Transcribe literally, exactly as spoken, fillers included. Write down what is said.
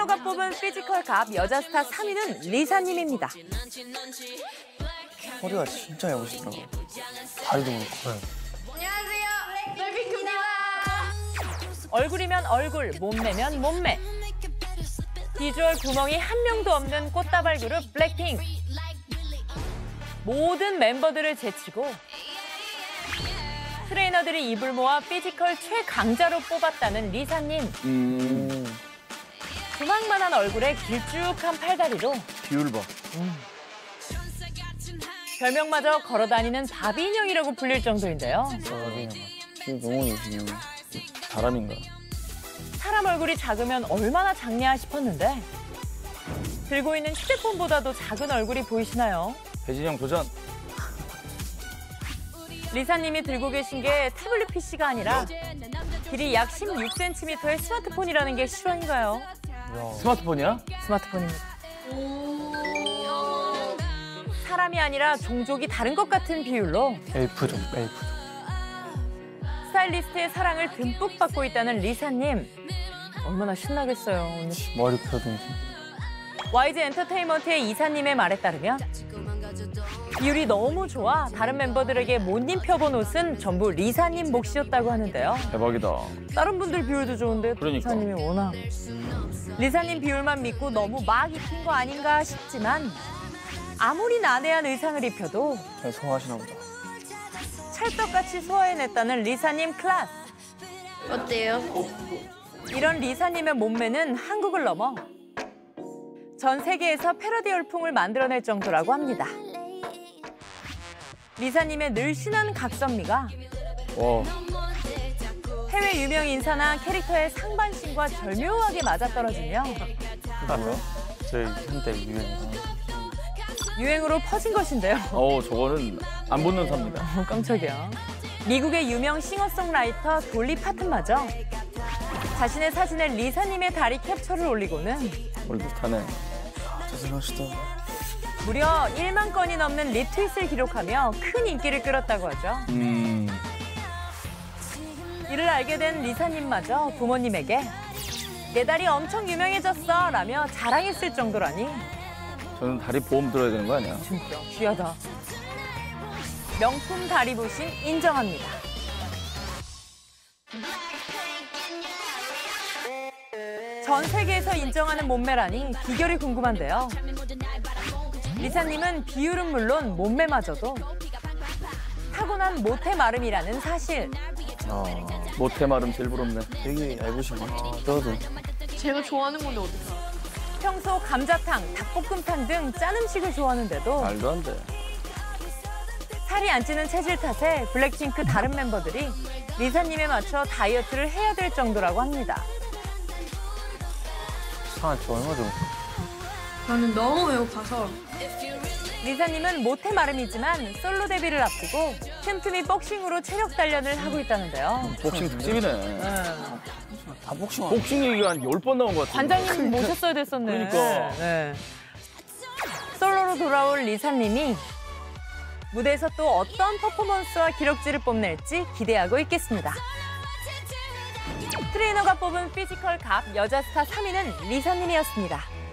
트레이너가 뽑은 피지컬 갑 여자 스타 삼 위는 리사님입니다. 허리가 진짜 얇으시더라고. 다리도 그렇고. 네. 안녕하세요, 블랙핑크입니다. 얼굴이면 얼굴, 몸매면 몸매. 비주얼 구멍이 한 명도 없는 꽃다발 그룹 블랙핑크. 모든 멤버들을 제치고 트레이너들이 입을 모아 피지컬 최강자로 뽑았다는 리사님. 음. 조망만한 얼굴에 길쭉한 팔다리로 비율 봐. 음. 별명마저 걸어다니는 바비 인형이라고 불릴 정도인데요. 바비 인형. 지금 너무 지금 바람인가. 사람 얼굴이 작으면 얼마나 작냐 싶었는데 들고 있는 휴대폰보다도 작은 얼굴이 보이시나요? 배진영 도전. 리사님이 들고 계신 게 태블릿 피씨가 아니라 길이 약 십육 센티미터의 스마트폰이라는 게 실화인가요? 스마트폰이야? 스마트폰입니다. 사람이 아니라 종족이 다른 것 같은 비율로 엘프죠, 엘프. 스타일리스트의 사랑을 듬뿍 받고 있다는 리사님. 얼마나 신나겠어요, 오늘. 머리 펴든지. 와이지 엔터테인먼트의 이사님의 말에 따르면 비율이 너무 좋아 다른 멤버들에게 못 입혀본 옷은 전부 리사님 몫이었다고 하는데요. 대박이다. 다른 분들 비율도 좋은데 그러니까. 리사님이 워낙. 리사님 비율만 믿고 너무 막 입힌 거 아닌가 싶지만 아무리 난해한 의상을 입혀도 잘 소화하시나 보다. 찰떡같이 소화해냈다는 리사님 클래스. 어때요? 이런 리사님의 몸매는 한국을 넘어 전 세계에서 패러디 열풍을 만들어낼 정도라고 합니다. 리사님의 늘씬한 각선미가 와. 해외 유명 인사나 캐릭터의 상반신과 절묘하게 맞아떨어지며 뭐야? 저희 한때 유행. 유행으로 퍼진 것인데요. 어, 저거는 안 붙는 삽니다. 깜짝이야. 미국의 유명 싱어송라이터 돌리 파튼마저 자신의 사진에 리사님의 다리 캡처를 올리고는 머리 비슷하네. 대단하시다. 무려 일만 건이 넘는 리트윗을 기록하며 큰 인기를 끌었다고 하죠. 음. 이를 알게 된 리사님마저 부모님에게 내 다리 엄청 유명해졌어 라며 자랑했을 정도라니. 저는 다리 보험 들어야 되는 거 아니야? 진짜 귀하다. 명품 다리 부심 인정합니다. 전 세계에서 인정하는 몸매라니 비결이 궁금한데요. 리사님은 비율은 물론 몸매마저도 타고난 모태 마름이라는 사실. 아, 모태 마름 제일 부럽네. 되게 얇으신 것 같아. 저도. 제가 좋아하는 건데 어떡해. 평소 감자탕, 닭볶음탕 등 짠 음식을 좋아하는데도 말도 안 돼. 살이 안 찌는 체질 탓에 블랙핑크 다른 멤버들이 리사님에 맞춰 다이어트를 해야 될 정도라고 합니다. 상한 지 얼마 전? 저는 너무 배고파서. 리사님은 모태 마름이지만 솔로 데뷔를 앞두고 틈틈이 복싱으로 체력 단련을 하고 있다는데요. 복싱 특집이네. 네. 다 복싱. 복싱 얘기가 한 열 번 나온 것 같아. 관장님 모셨어야 됐었네. 그러니까. 네. 솔로로 돌아올 리사님이 무대에서 또 어떤 퍼포먼스와 기록지를 뽐낼지 기대하고 있겠습니다. 트레이너가 뽑은 피지컬 갑 여자 스타 삼 위는 리사님이었습니다.